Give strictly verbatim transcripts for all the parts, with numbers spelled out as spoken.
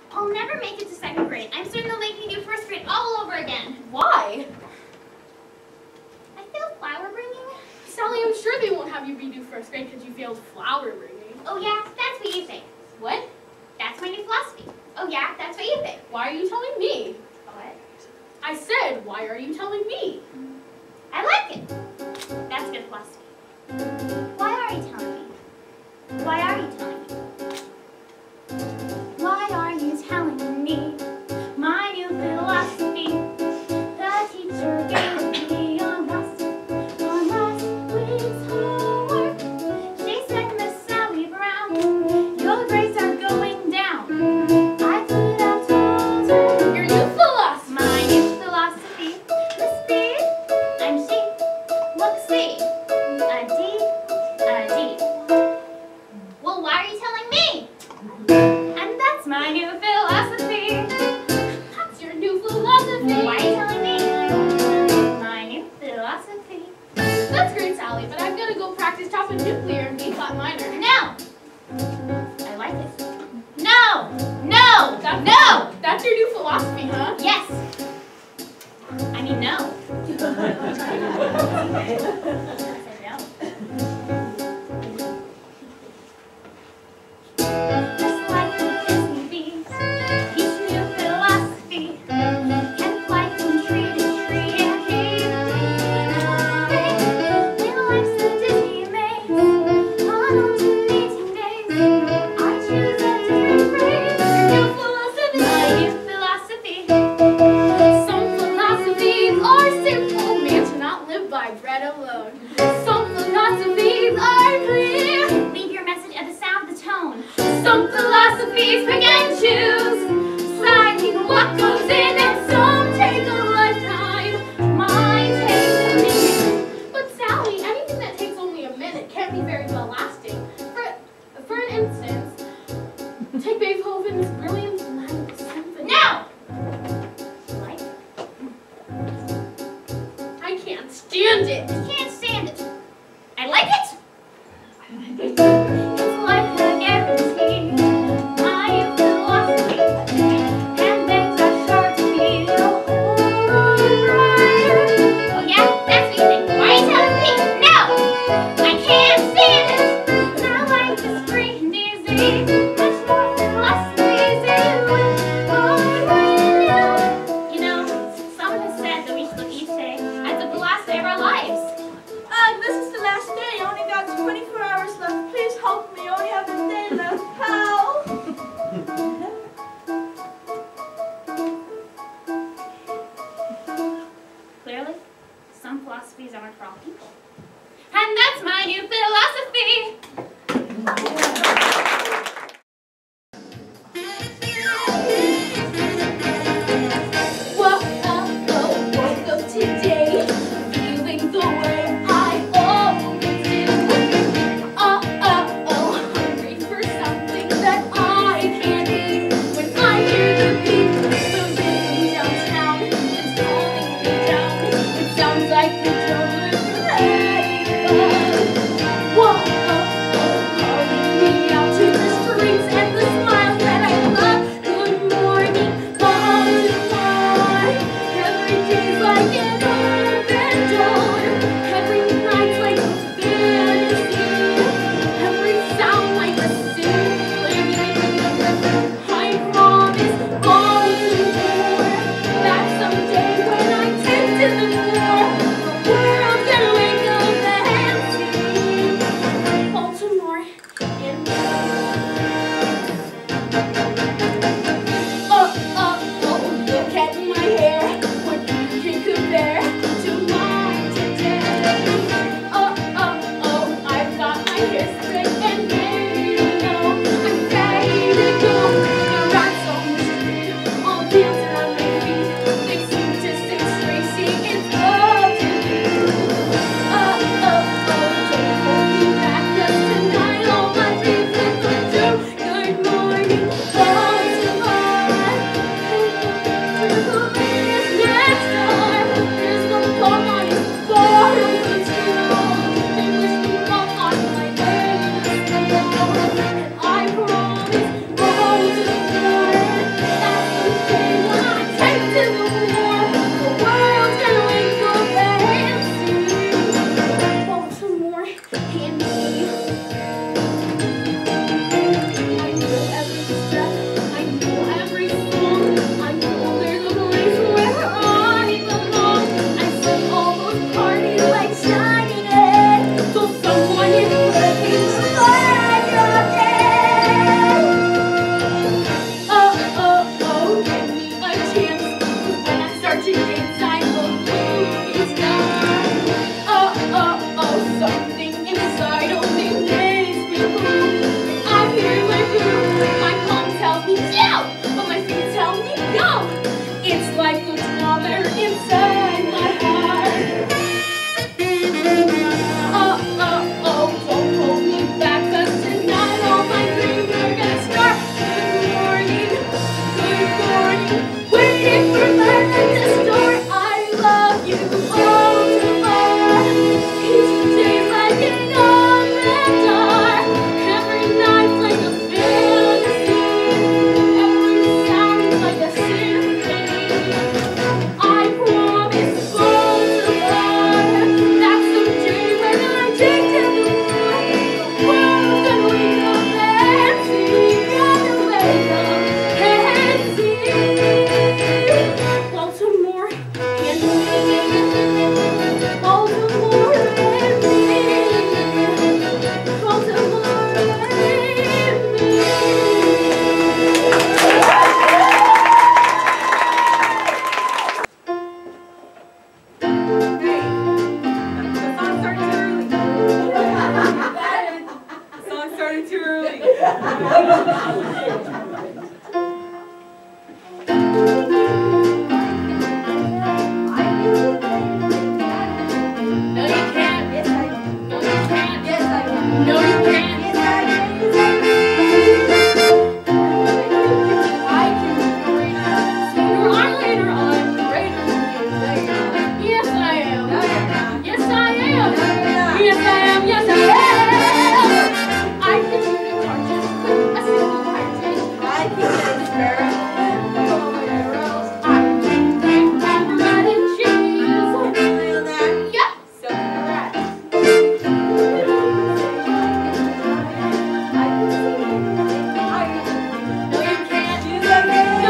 I'll never make it to second grade. I'm certain they'll make me do first grade all over again. Why? I failed flower bringing. Sally, I'm sure they won't have you redo first grade because you failed flower bringing. Oh yeah, that's what you think. What? That's my new philosophy. Oh yeah, that's what you think. Why are you telling me? What? I said, why are you telling me? I like it. That's good philosophy. Why are you telling me? Why are you telling me? Why are you telling me my new philosophy? The teacher gave me on last, on last week's homework. She said, Miss Sally Brown, your grades are going down. I could have told her Your new philosophy. my new philosophy. Miss B, I'm she. What's C? A D, a D. Well, why are you telling me? And that's my new philosophy. That's your new philosophy. Why are you telling me? My new philosophy. That's great, Sally, but I've got to go practice top and nuclear and B flat minor. No. I like it. No. No. That's, No. That's your new philosophy, huh? Yes. I mean, no. I said no. Just like the Disney bees, each new philosophy can fly from tree to tree and keep dreaming. When life's a Disney maze, on alternating days, I choose a different phrase. Your new philosophy, my new philosophy. Some philosophies are simple. Man should not live by bread alone. Some philosophies are clear. Leave your message at the sound of the tone. Some philosophies pick and choose, deciding what goes in, and some take a lifetime. Mine takes a minute. But Sally, anything that takes only a minute can't be very well lasting. For, for an instance, take Beethoven's brilliant Ninth Symphony. No! Like? I can't stand it. I can't stand it. I like it. It's like a guarantee. My philosophy. And things are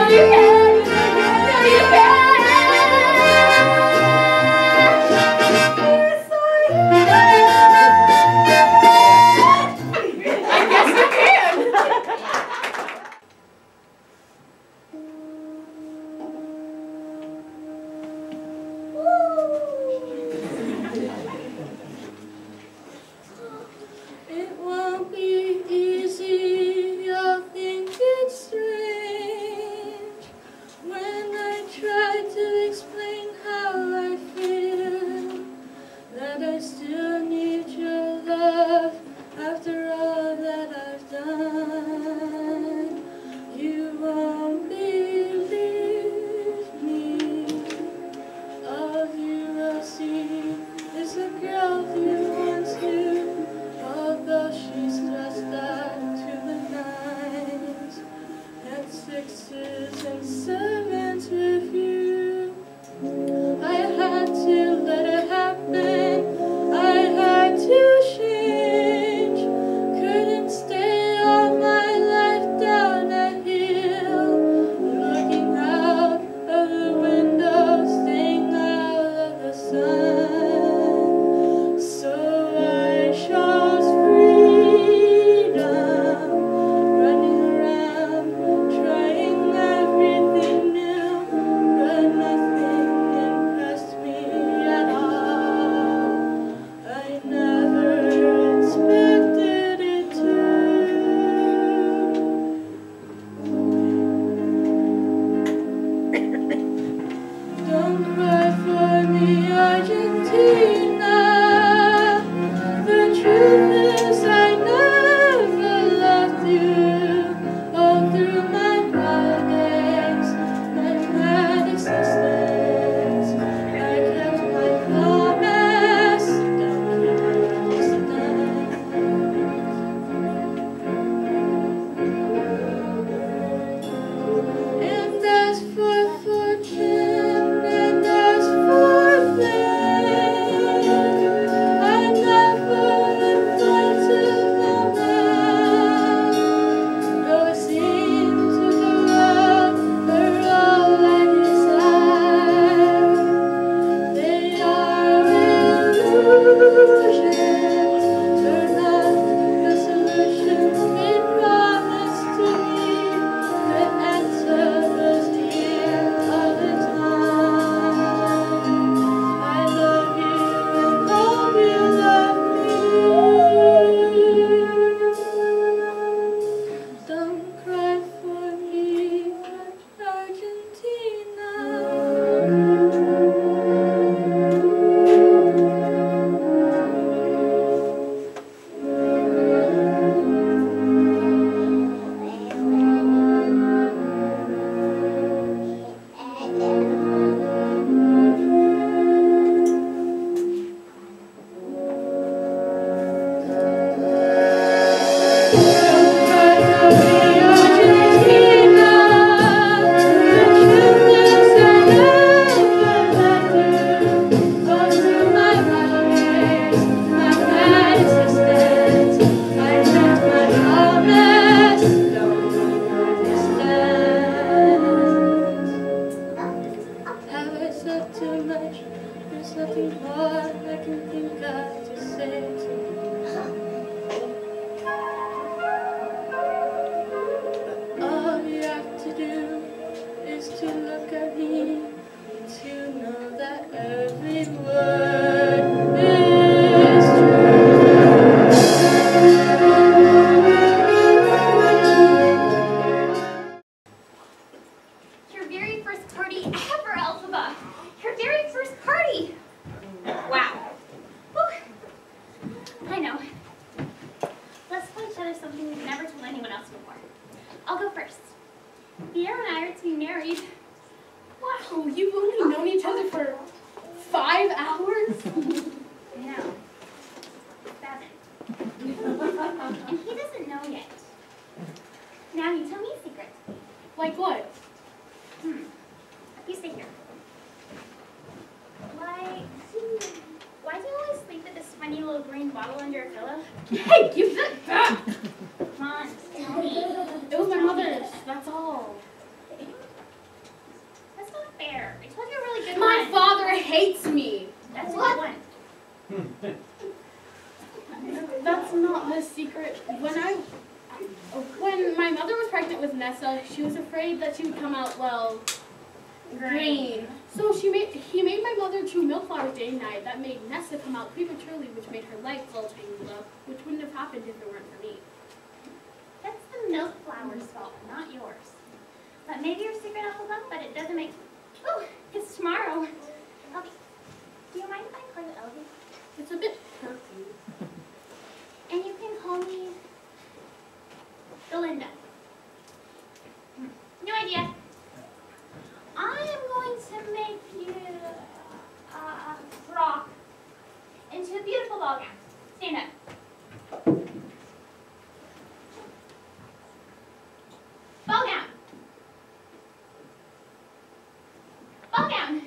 you can, no you can. I guess you can. It won't be easy, you'll think it's strange when I try to explain how I feel, that I still need your love after all that I've done. You won't believe me, all you will see is a girl you once knew, although she's dressed up to the nines, had sixes and sevens with you. I had to let it happen, I had to change, couldn't stay all my life down that hill, looking out of the window, staying out of the sun. So I chose freedom, running around, trying everything new, but nothing impressed me at all. I never expected it to. Don't cry for me, Argentina. The truth is I never loved you. All through my holidays, my mad existence, I kept my promise. Don't keep my distance. And as for fortune, and as for fame, I never invited no man, though it seemed to the world they're all I desire. They are illusions, they're not the solutions they promised to me. The answer was here all the time. I love you and hope you love me. Don't cry for me, Argentina. Have I said too much? There's nothing more I can think of to say to you. But all you have to do is to look at me, to know that every word is Your very first party ever, Elphaba. Your very first party. Wow. Whew. I know. Let's tell each other something we've never told anyone else before. I'll go first. Pierre and I are to be married. Wow, you've only known each other for five hours? I know. Seven. And he doesn't know yet. Now you tell me a secret. Like what? Hmm. You stay here. Why, why do you always sleep with this funny little green bottle under your pillow? Hey, give that back! Come on, tell me. It was my mother's, that's all. she was afraid that she would come out, well, Green. green. So she made he made my mother chew milk flowers day and night. That made Nessa come out prematurely, which made her legs all tangled up, which wouldn't have happened if it weren't for me. That's the milk flower's fault, not yours. But maybe your secret Uncle Love, but it doesn't make... Oh, it's tomorrow. Elvie, do you mind if I call you Elvie? It's a bit perky. And you can call me Belinda. Hmm. New idea. I am going to make you uh, a frock into a beautiful ball gown. Stand up. Ball gown. Ball gown.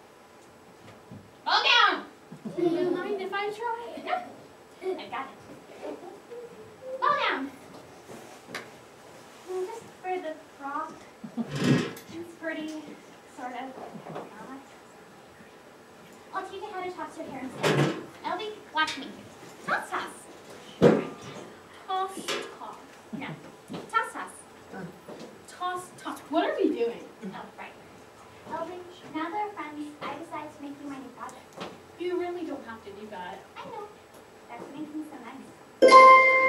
Ball gown. Do you mind if I try? No. I got it. Ball gown. And just for the frock. It's pretty, sort of. I'll teach you how to toss your hair instead. Elvie, watch me. Toss, toss. Toss, toss. No. Toss, toss. Toss, toss. What are we doing? Oh, right. Elvie, now that we're friends, I decided to make you my new project. You really don't have to do that. I know. That's what makes me so nice.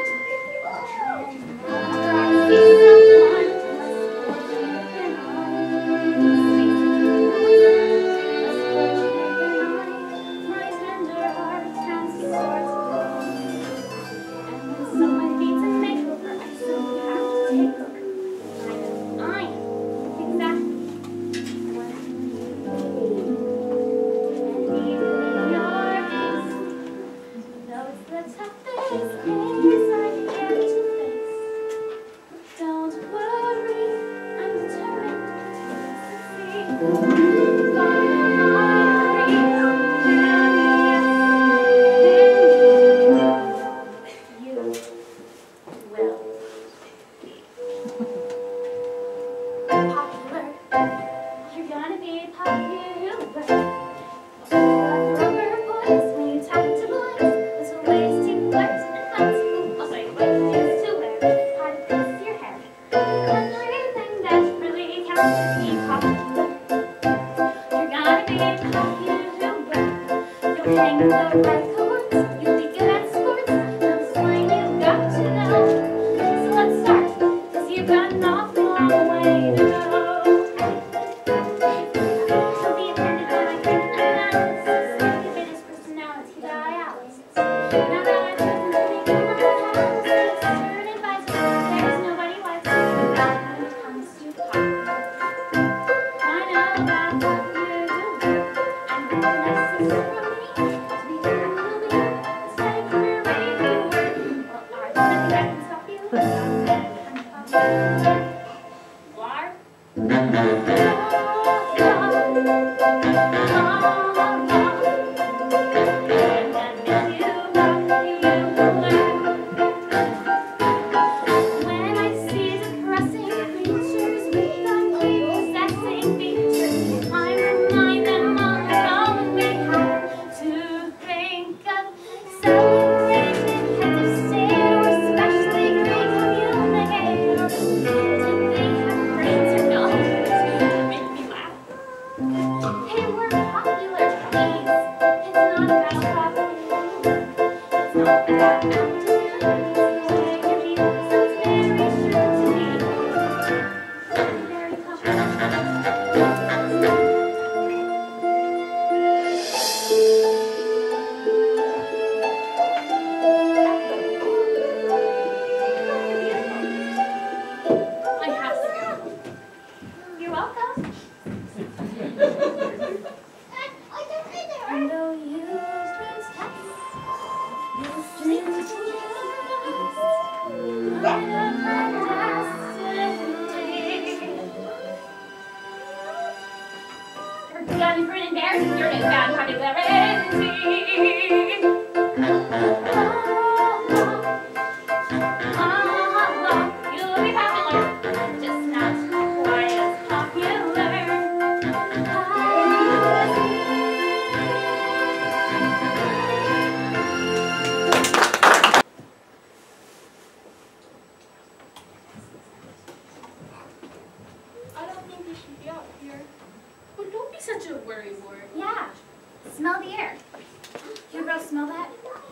such a worrywart. Yeah. Smell the air. You girls smell that?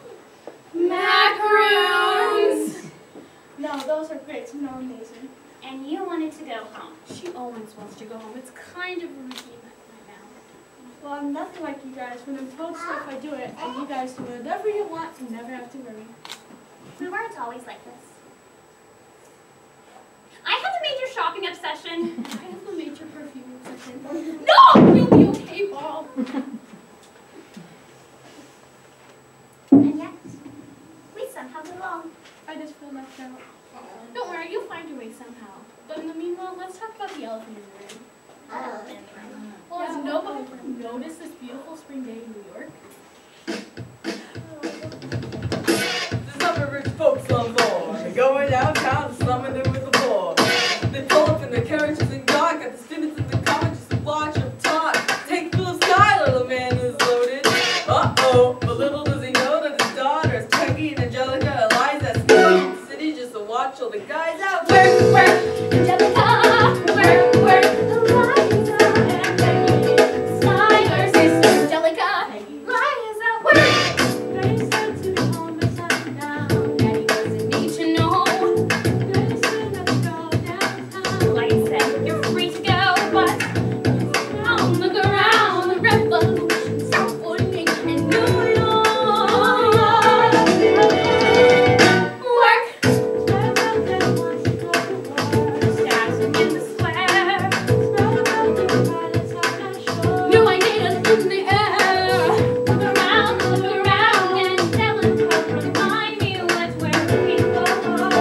Macaroons! No, those are great. Smell amazing. And you wanted to go home. She always wants to go home. It's kind of a routine right now. Well, I'm nothing like you guys. When I'm told stuff, I do it, and you guys do whatever you want and never have to worry. We weren't always like this. I have a major shopping obsession. I have a major perfume obsession. No! You'll be okay, Paul. And yet, we somehow get along. I just feel left out. Don't worry, you'll find your way somehow. But in the meanwhile, let's talk about the elephant in the room. Well, has nobody noticed this beautiful spring day in New York? There's some rich folks on board. They're going downtown, slumming it with the board. They pull up in their carriages and dock at the students in the college just to watch them talk. Take Philip Schuyler, the man is loaded. Uh-oh, but little does he know that his daughters, Peggy and Angelica, Eliza, stay in the city just to watch all the guys out. Work, work, Angelica, work, work, Eliza, and Peggy, Schuyler, sister Angelica, Eliza, work. They said to be home at sundown. Daddy doesn't need to know. They said not to go downtown. Like I said, you're free to go, but on the ground, the revolution's happening in New York. Work. Dancing in the square. New ideas in the air. Look around, look around, and Angelica, remind me what's where the people are.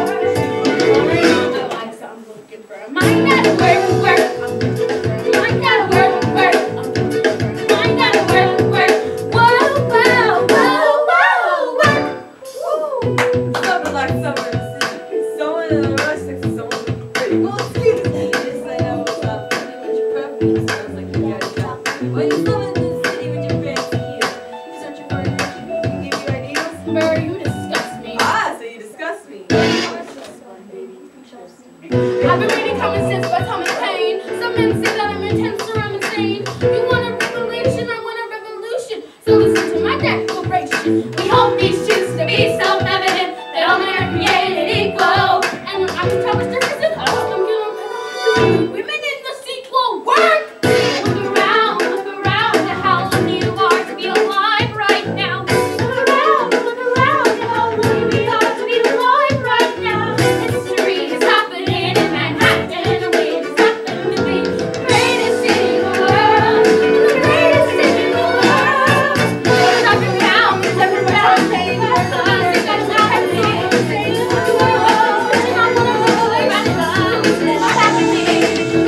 I'm looking for a Mind that work, work. Mind that work, work. Mind that work, work. Whoa, whoa, whoa, whoa, work. Summer like summer in the city. Someone in the rush next to someone pretty. Well, excuse me, yes, I know about pretty much perfume. Smells like you guys got. When you come into the city with your fancy heels, you searching for a girl who can give you ideas? Burr, you disgust me. Ah, so you disgust me. I've been reading common sense by Thomas Paine. Some men say that I'm intense or I'm insane. You want a revelation, I want a revolution. So listen to my declaration. We hold these truths to be self-evident that all men are created equal. And I can tell which difference in us. I'm gonna women in the sequel work. Look around, look around at how lucky you are to be alive right now. Look around, look around at how lucky we are to be alive right now. History is happening in Manhattan, and we just happen to be the greatest city in the world. The greatest city in the world. We're knocking down the seven round thing. We're the ones that got happening in the world. And I wanna know what's happening.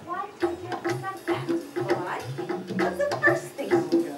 Why can't you accept that? Why? What's the first thing you do?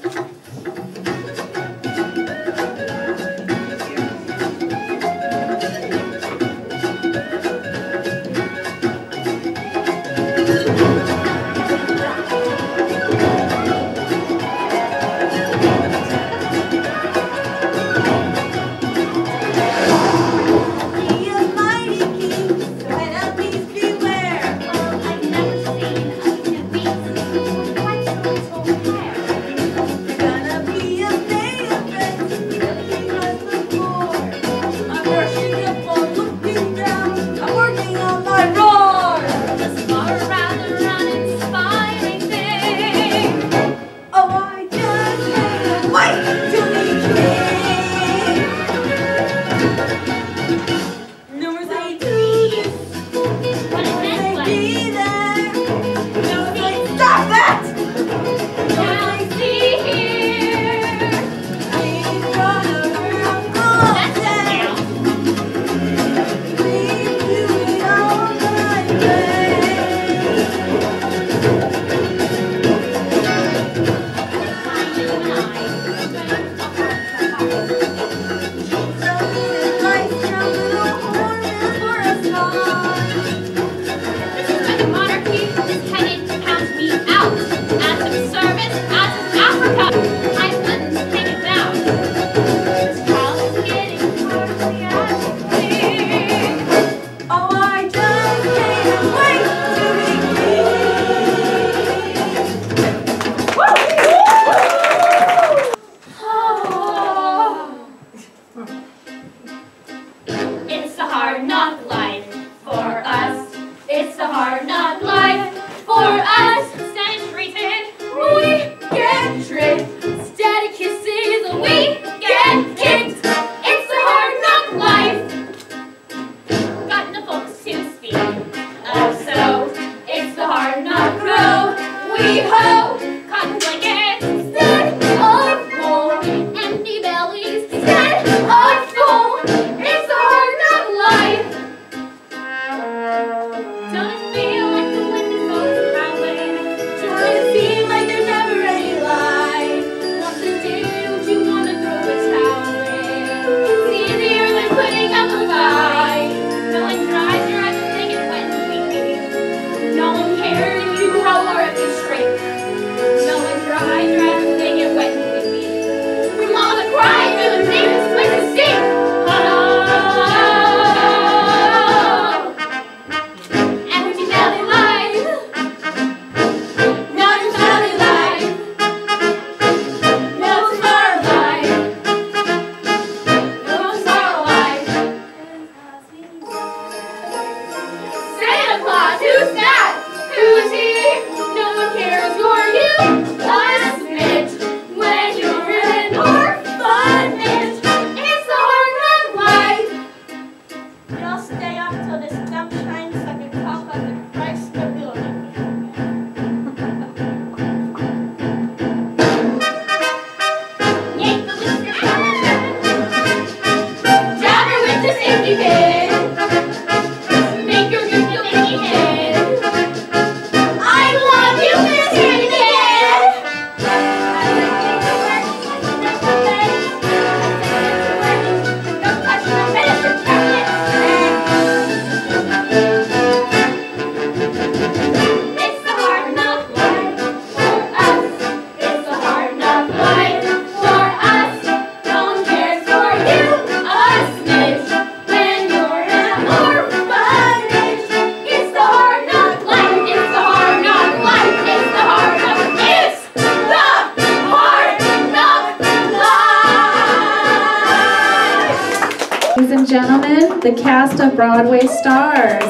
Gentlemen, the cast of Broadway Stars.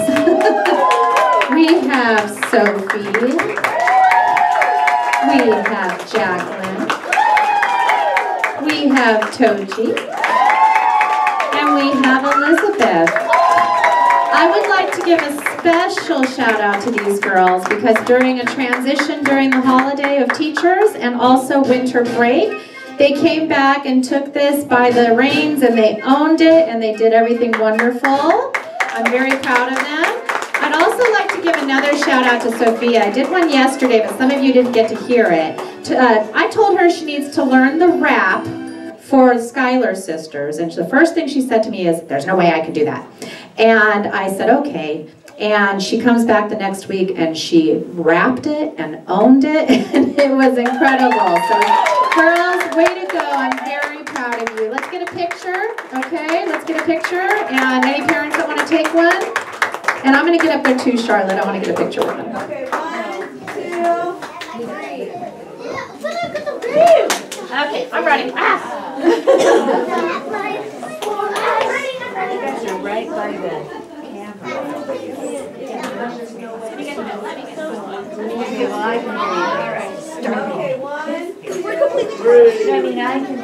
We have Sophie, we have Jacqueline, we have Toji, and we have Elizabeth. I would like to give a special shout out to these girls because during a transition during the holiday of teachers and also winter break, they came back and took this by the reins and they owned it and they did everything wonderful. I'm very proud of them. I'd also like to to give another shout out to Sophia. I did one yesterday, but some of you didn't get to hear it. To, uh, I told her she needs to learn the rap for Schuyler Sisters, and the first thing she said to me is, there's no way I can do that. And I said, okay. And she comes back the next week and she rapped it and owned it, and it was incredible. So girls, way to go. I'm very proud of you. Let's get a picture, okay? Let's get a picture. And any parents that want to take one? And I'm going to get up there too, Charlotte. I want to get a picture with them. Okay, one, two, three. Okay, I'm ready. Ah. You're right by the camera. Okay, one. Okay, one. I mean, I can